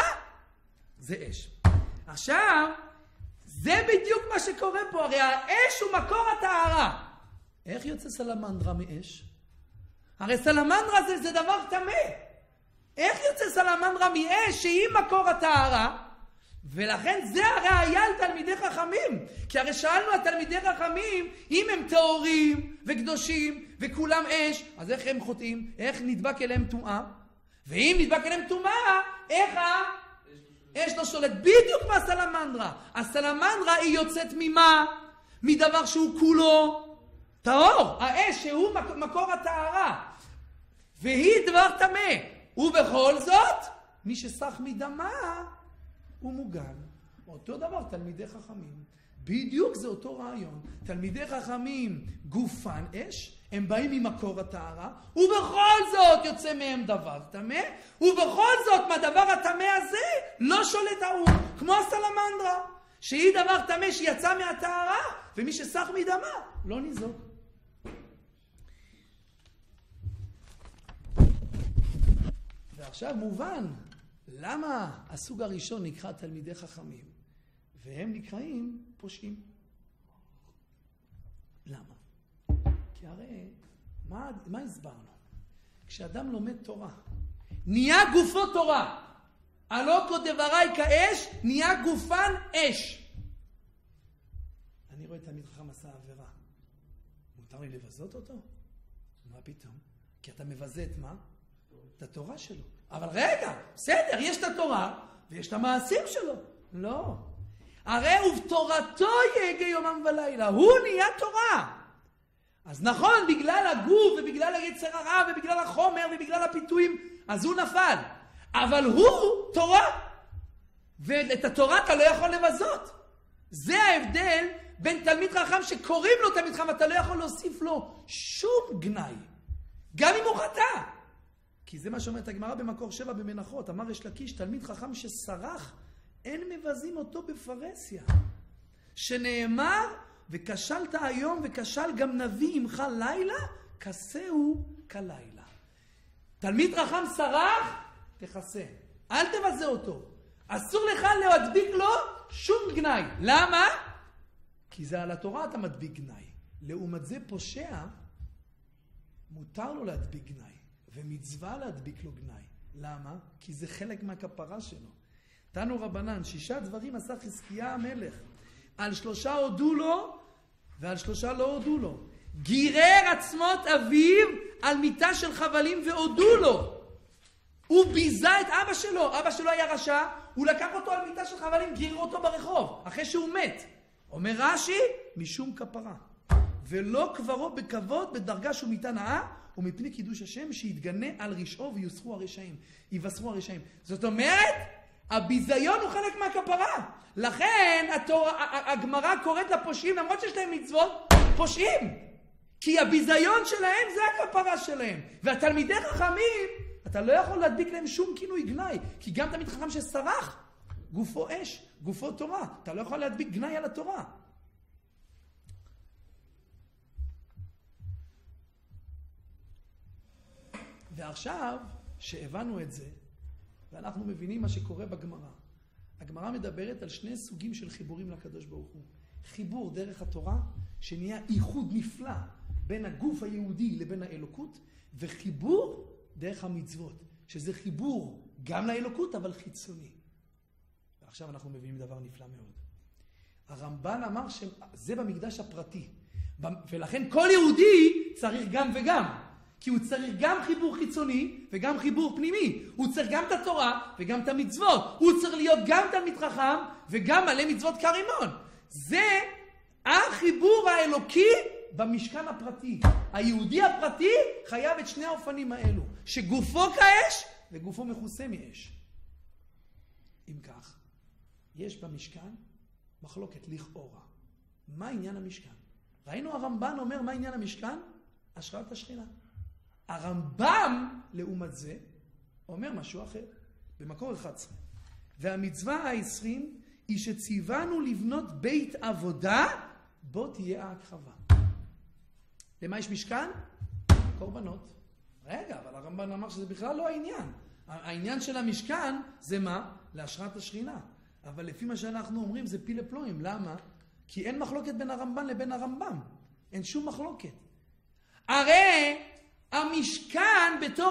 זה אש. עכשיו, זה בדיוק מה שקורה פה. הרי האש הוא מקור הטהרה. איך יוצא סלמנדרה מאש? הרי סלמנדרה זה, זה דבר טמא. איך יוצא סלמנדרה מאש שהיא מקור הטהרה? ולכן זה הראיה על תלמידי חכמים. כי הרי שאלנו על תלמידי חכמים, אם הם טהורים וקדושים וכולם אש, אז איך הם חוטאים? איך נדבק אליהם טומאה? ואם נדבק אליהם טומאה, איך האש לא שולט? בדיוק מה סלמנדרה. הסלמנדרה היא יוצאת ממה? מדבר שהוא כולו טהור. האש שהוא מקור הטהרה. והיא דבר טמא. ובכל זאת, מי שסח מדמה הוא מוגן. אותו דבר תלמידי חכמים. בדיוק זה אותו רעיון. תלמידי חכמים גופן אש, הם באים ממקור הטהרה, ובכל זאת יוצא מהם דבר טמא, ובכל זאת מהדבר הטמא הזה לא שולט האור, כמו הסלמנדרה, שהיא דבר טמא שיצא מהטהרה, ומי שסח מדמה לא ניזוק. ועכשיו מובן למה הסוג הראשון נקרא תלמידי חכמים, והם נקראים פושעים. למה? כי הרי, מה, מה הסברנו? כשאדם לומד תורה, נהיה גופו תורה. הלא כה דברי כאש, נהיה גופן אש. אני רואה תלמיד חכם עשה עבירה. מותר לי לבזות אותו? מה פתאום? כי אתה מבזה את מה? את התורה שלו. אבל רגע, בסדר, יש את התורה ויש את המעשים שלו. לא. הרי ובתורתו יהגה יומם ולילה. הוא נהיה תורה. אז נכון, בגלל הגוף ובגלל היצר הרע ובגלל החומר ובגלל הפיתויים, אז הוא נפל. אבל הוא תורה. ואת התורה אתה לא יכול לבזות. זה ההבדל בין תלמיד חכם שקוראים לו תלמיד חכם, אתה לא יכול להוסיף לו שום גנאי. גם אם הוא חטא. כי זה מה שאומרת הגמרא במקור שבע במנחות. אמר יש לקיש, תלמיד חכם שסרח, אין מבזים אותו בפרסיה. שנאמר, וכשלת היום וכשל גם נביא עמך לילה, כסהו כלילה. תלמיד חכם סרח, תכסה. אל תבזה אותו. אסור לך להדביק לו שום גנאי. למה? כי זה על התורה אתה מדביק גנאי. לעומת זה פושע, מותר לו להדביק גנאי. ומצווה להדביק לו גנאי. למה? כי זה חלק מהכפרה שלו. תנו רבנן, שישה דברים עשה חזקיה המלך. על שלושה הודו לו, ועל שלושה לא הודו לו. גירר עצמות אביו על מיטה של חבלים והודו לו. הוא ביזה את אבא שלו. אבא שלו היה רשע, הוא לקח אותו על מיטה של חבלים, גירר אותו ברחוב, אחרי שהוא מת. אומר רש"י, משום כפרה. ולא קברו בכבוד בדרגה שהוא מיטה נאה, ומפני קידוש השם שיתגנה על רשעו ויוסרו הרשעים. יבשרו הרשעים. זאת אומרת, הביזיון הוא חלק מהכפרה. לכן הגמרא קוראת לפושעים, למרות שיש להם מצוות, פושעים. כי הביזיון שלהם זה הכפרה שלהם. והתלמידי חכמים, אתה לא יכול להדביק להם שום כינוי גנאי. כי גם תלמיד חכם שסרח, גופו אש, גופו תורה. אתה לא יכול להדביק גנאי על התורה. ועכשיו שהבנו את זה, ואנחנו מבינים מה שקורה בגמרא, הגמרא מדברת על שני סוגים של חיבורים לקדוש ברוך הוא. חיבור דרך התורה, שנהיה איחוד נפלא בין הגוף היהודי לבין האלוקות, וחיבור דרך המצוות, שזה חיבור גם לאלוקות אבל חיצוני. ועכשיו אנחנו מבינים דבר נפלא מאוד. הרמב"ן אמר שזה במקדש הפרטי, ולכן כל יהודי צריך גם וגם, כי הוא צריך גם חיבור חיצוני וגם חיבור פנימי. הוא צריך גם את התורה וגם את המצוות. הוא צריך להיות גם תלמיד חכם וגם מלא מצוות כרימון. זה החיבור האלוקי במשכן הפרטי. היהודי הפרטי חייב את שני האופנים האלו, שגופו כאש וגופו מכוסה מאש. אם כך, יש במשכן מחלוקת לכאורה. מה עניין המשכן? ראינו הרמב"ן אומר מה עניין המשכן? השראת השכינה. הרמב"ם לעומת זה אומר משהו אחר במקור אחד עשרה. והמצווה העשרים היא שציוונו לבנות בית עבודה בו תהיה ההקרבה. למה יש משכן? קורבנות. רגע, אבל הרמב"ן אמר שזה בכלל לא העניין. העניין של המשכן זה מה? להשראת השכינה. אבל לפי מה שאנחנו אומרים זה פיל לפלואים. למה? כי אין מחלוקת בין הרמב"ן לבין הרמב"ם. אין שום מחלוקת. הרי המשכן בתור,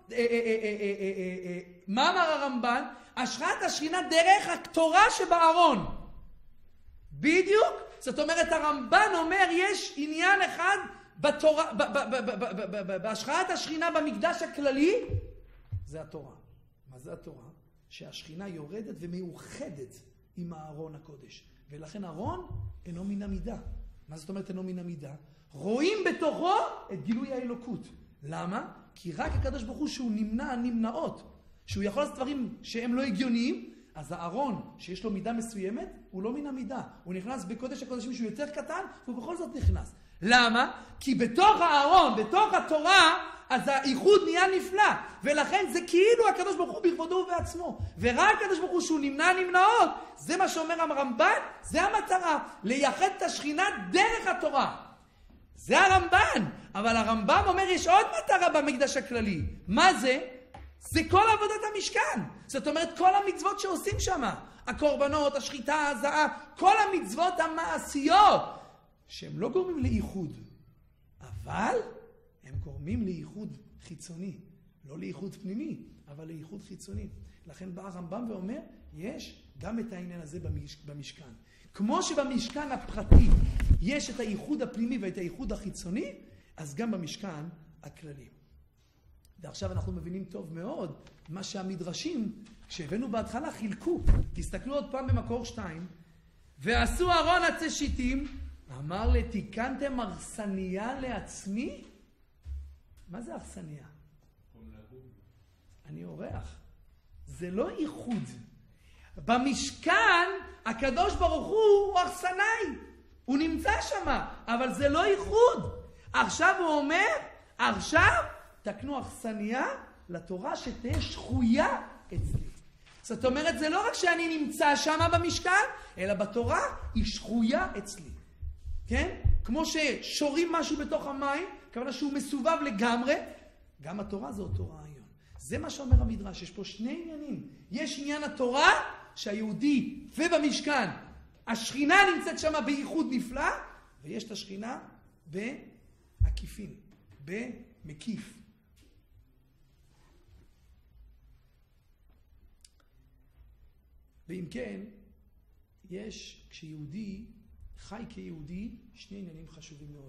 מה אמר הרמב"ן? השראת השכינה דרך התורה שבארון. בדיוק. זאת אומרת, הרמב"ן אומר יש עניין אחד בתורה, בהשראת השכינה במקדש הכללי, זה התורה. מה זה התורה? שהשכינה יורדת ומאוחדת עם הארון הקודש. ולכן ארון אינו מן המידה. מה זאת אומרת אינו מן המידה? רואים בתוכו את גילוי האלוקות. למה? כי רק הקדוש ברוך הוא שהוא נמנע נמנעות, שהוא יכול לעשות דברים שהם לא הגיוניים, אז הארון שיש לו מידה מסוימת הוא לא מן המידה. הוא נכנס בקודש הקודשים שהוא יותר קטן והוא בכל זאת נכנס. למה? כי בתוך הארון, בתוך התורה, אז האיחוד נהיה נפלא. ולכן זה כאילו הקדוש ברוך הוא בכבודו ובעצמו. ורק הקדוש ברוך הוא שהוא נמנע נמנעות, זה מה שאומר הרמב"ן, זה המטרה. לייחד את השכינה דרך התורה. זה הרמב"ן. אבל הרמב"ם אומר יש עוד מטרה במקדש הכללי. מה זה? זה כל עבודת המשכן. זאת אומרת כל המצוות שעושים שם. הקורבנות, השחיטה, הזעה, כל המצוות המעשיות. שהם לא גורמים לאיחוד. אבל הם גורמים לאיחוד חיצוני. לא לאיחוד פנימי, אבל לאיחוד חיצוני. לכן בא הרמב"ם ואומר, יש גם את העניין הזה במשכן. כמו שבמשכן הפרטי יש את האיחוד הפנימי ואת האיחוד החיצוני, אז גם במשכן הכללי. ועכשיו אנחנו מבינים טוב מאוד מה שהמדרשים, כשהבאנו בהתחלה, חילקו. תסתכלו עוד פעם במקור שתיים. ועשו ארון עצי שיטים, אמר לתיקנתם אכסניה לעצמי? מה זה אכסניה? אני אורח. זה לא איחוד. במשכן הקדוש ברוך הוא הוא אכסנאי. הוא נמצא שם, אבל זה לא איחוד. עכשיו הוא אומר, עכשיו תקנו אכסניה לתורה שתהיה שחויה אצלי. זאת אומרת, זה לא רק שאני נמצא שם במשכן, אלא בתורה היא שחויה אצלי. כן? כמו ששורים משהו בתוך המים, כוונה שהוא מסובב לגמרי, גם התורה זה אותו רעיון. זה מה שאומר המדרש, יש פה שני עניינים. יש עניין התורה, שהיהודי ובמשכן, השכינה נמצאת שם בייחוד נפלא, ויש את השכינה בעקיפין, במקיף. ואם כן, יש, כשיהודי חי כיהודי, שני עניינים חשובים מאוד.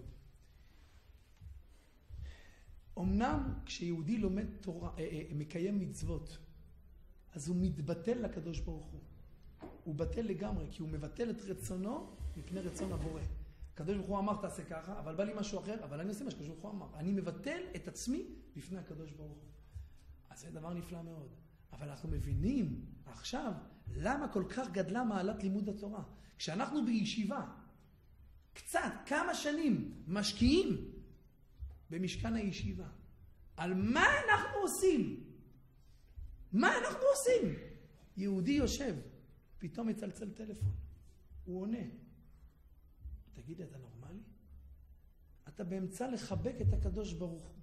אמנם כשיהודי לומד תורה, אה, אה, מקיים מצוות, אז הוא מתבטל לקדוש ברוך הוא. הוא בטל לגמרי, כי הוא מבטל את רצונו מפני רצון הבורא. הקדוש ברוך הוא אמר תעשה ככה, אבל בא לי משהו אחר, אבל אני עושה מה שקדוש ברוך הוא אמר. אני מבטל את עצמי לפני הקדוש ברוך הוא. אז זה דבר נפלא מאוד. אבל אנחנו מבינים עכשיו למה כל כך גדלה מעלת לימוד התורה. כשאנחנו בישיבה, קצת, כמה שנים, משקיעים במשכן הישיבה. על מה אנחנו עושים? מה אנחנו עושים? יהודי יושב, פתאום מצלצל טלפון. הוא עונה. תגיד, אתה נורמלי? אתה באמצע לחבק את הקדוש ברוך הוא.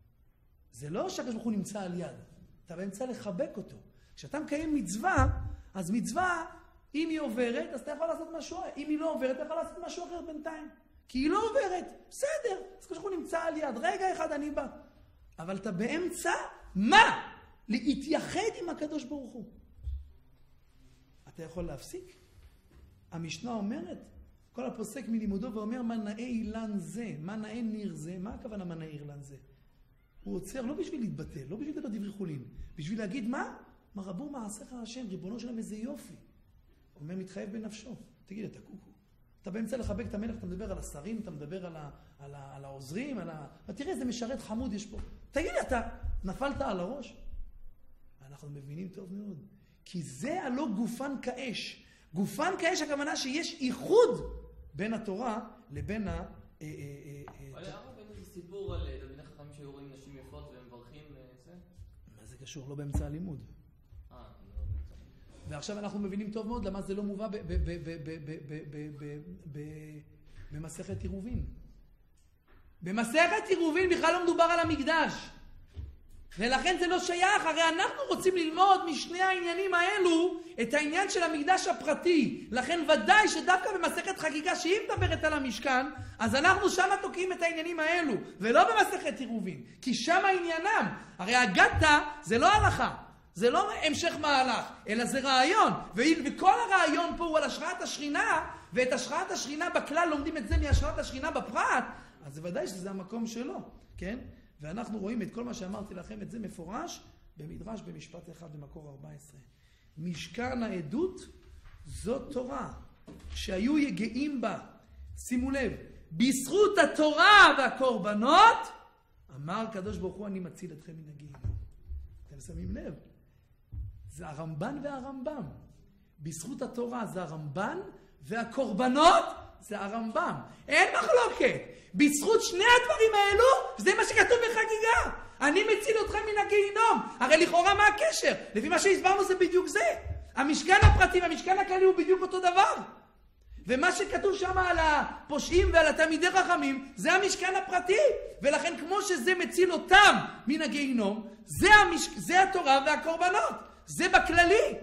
זה לא שהקדוש ברוך הוא נמצא על יד. אתה באמצע לחבק אותו. כשאתה מקיים מצווה, אז מצווה, אם היא עוברת, אז אתה יכול לעשות משהו, אם היא לא עוברת, אתה יכול לעשות משהו אחר בינתיים. כי היא לא עוברת, בסדר, אז כשאנחנו נמצא על יד, רגע אחד אני בא. אבל אתה באמצע, מה? להתייחד עם הקדוש ברוך הוא. אתה יכול להפסיק? המשנה אומרת, כל הפוסק מלימודו ואומר, מה נאה אילן זה, מה נאה ניר זה, מה הכוונה מה נאה אילן זה? הוא עוצר לא בשביל להתבטל, לא בשביל לדבר דברי חולין, בשביל להגיד מה? מה רבו מעשיך השם, ריבונו שלהם איזה יופי. אומר, מתחייב בנפשו. תגיד, אתה קוקו. אתה באמצע לחבק את המלך, אתה מדבר על השרים, אתה מדבר על, ה, על, ה, על העוזרים, על ה... תראה איזה משרת חמוד יש פה. תגיד, אתה נפלת על הראש? אנחנו מבינים טוב מאוד. כי זה הלא גופן כאש. גופן כאש הכוונה שיש איחוד בין התורה לבין ה... אבל הרב, אין איזה סיפור על תלמידי חכמים שהיו רואים נשים יפות והם מברכים זה? מה זה קשור? לא באמצע הלימוד. אה, לא באמצע הלימוד. ועכשיו אנחנו מבינים טוב מאוד למה זה לא מובא במסכת עירובין. במסכת עירובין בכלל לא מדובר על המקדש. ולכן זה לא שייך, הרי אנחנו רוצים ללמוד משני העניינים האלו את העניין של המקדש הפרטי. לכן ודאי שדווקא במסכת חגיגה שהיא מדברת על המשכן, אז אנחנו שם תוקעים את העניינים האלו, ולא במסכת עירובין, כי שם העניינם. הרי הגתה זה לא הלכה, זה לא המשך מהלך, אלא זה רעיון, וכל הרעיון פה הוא על השראת השכינה, ואת השראת השכינה בכלל לומדים את זה מהשראת השכינה בפרט, אז זה ודאי שזה המקום שלו, כן? ואנחנו רואים את כל מה שאמרתי לכם, את זה מפורש במדרש במשפט אחד במקור ארבע עשרה. משכן העדות זאת תורה, שהיו יגעים בה, שימו לב, בזכות התורה והקורבנות, אמר קדוש ברוך הוא, אני מציל אתכם מן הגיהינום. אתם שמים לב? זה הרמב"ן והרמב"ם. בזכות התורה זה הרמב"ן, והקורבנות זה הרמב"ם. אין מחלוקת. בזכות שני הדברים האלו, זה מה שכתוב בחגיגה. אני מציל אתכם מן הגיהינום. הרי לכאורה מה הקשר? לפי מה שהסברנו זה בדיוק זה. המשכן הפרטי והמשכן הכללי הוא בדיוק אותו דבר. ומה שכתוב שם על הפושעים ועל התלמידי חכמים, זה המשכן הפרטי. ולכן כמו שזה מציל אותם מן הגיהינום, זה, המש... זה התורה והקורבנות. זה בכללי.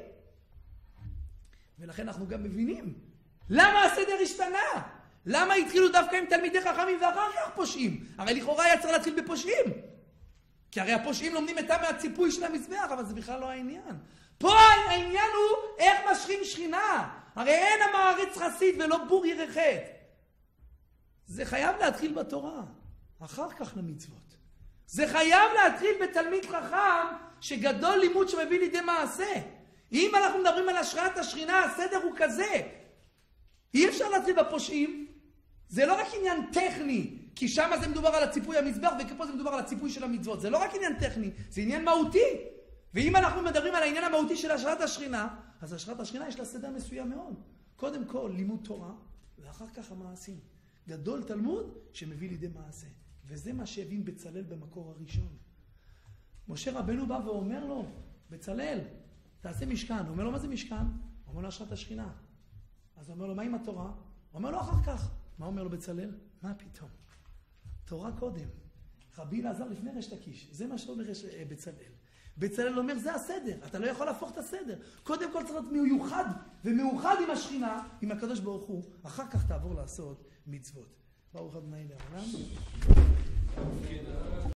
ולכן אנחנו גם מבינים. למה הסדר השתנה? למה התחילו דווקא עם תלמידי חכמים ואחר כך פושעים? הרי לכאורה היה צריך להתחיל בפושעים. כי הרי הפושעים לומדים את מהציפוי של המזבח, אבל זה בכלל לא העניין. פה העניין הוא איך משכים שכינה. הרי אין המעריץ חסיד ולא בור ירחת. זה חייב להתחיל בתורה, אחר כך למצוות. זה חייב להתחיל בתלמיד חכם שגדול לימוד שמביא לידי מעשה. אם אנחנו מדברים על השראת השכינה, הסדר הוא כזה. אי אפשר להתחיל בפושעים. זה לא רק עניין טכני, כי שם זה מדובר על הציפוי המזבח, וכפה זה מדובר על הציפוי של המצוות. זה לא רק עניין טכני, זה עניין מהותי. ואם אנחנו מדברים על העניין המהותי של השראת השכינה, אז השראת השכינה יש לה סדר מסוים מאוד. קודם כל לימוד תורה, ואחר כך המעשים. גדול תלמוד שמביא לידי מעשה. וזה מה שהבין בצלאל במקור הראשון. משה רבנו בא ואומר לו, בצלאל, תעשה משכן. הוא אומר לו, מה זה משכן? הוא אומר לו, השראת השכינה. אז הוא אומר לו, מה עם התורה? הוא אומר לו, אחר כך. מה אומר לו בצלאל? מה פתאום? תורה קודם. רבי אלעזר לפני ריש לקיש. זה מה שאומר בצלאל. בצלאל אומר, זה הסדר. אתה לא יכול להפוך את הסדר. קודם כל צריך להיות מיוחד ומאוחד עם השכינה, עם הקדוש ברוך הוא. אחר כך תעבור לעשות מצוות. ברוך ה' לעולם.